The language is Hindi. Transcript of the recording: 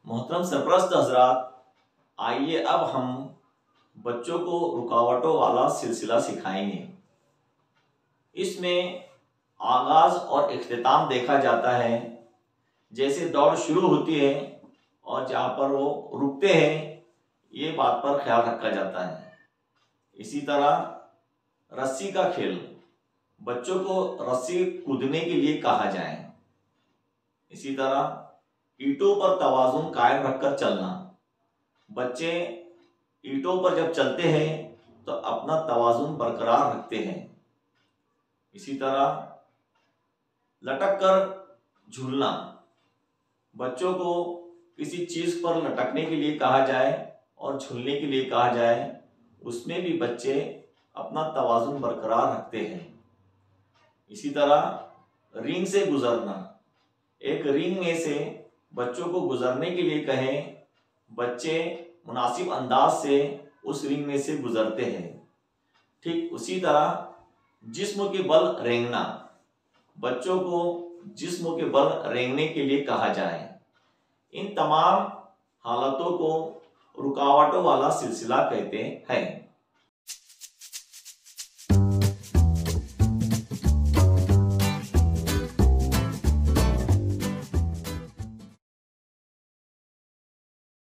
मोहतरम सरपरस्त हजरात, आइए अब हम बच्चों को रुकावटों वाला सिलसिला सिखाएंगे। इसमें आगाज और इख्तिताम देखा जाता है। जैसे दौड़ शुरू होती है और जहाँ पर वो रुकते हैं, ये बात पर ख्याल रखा जाता है। इसी तरह रस्सी का खेल, बच्चों को रस्सी कूदने के लिए कहा जाए। इसी तरह ईंटों पर तवाज़ुन कायम रखकर चलना, बच्चे ईंटों पर जब चलते हैं तो अपना तवाज़ुन बरकरार रखते हैं। इसी तरह लटक कर झूलना, बच्चों को किसी चीज़ पर लटकने के लिए कहा जाए और झूलने के लिए कहा जाए, उसमें भी बच्चे अपना तवाज़ुन बरकरार रखते हैं। इसी तरह रिंग से गुजरना, एक रिंग में से बच्चों को गुजरने के लिए कहें, बच्चे मुनासिब अंदाज से उस रिंग में से गुजरते हैं। ठीक उसी तरह जिस्म के बल रेंगना, बच्चों को जिस्म के बल रेंगने के लिए कहा जाए। इन तमाम हालतों को रुकावटों वाला सिलसिला कहते हैं।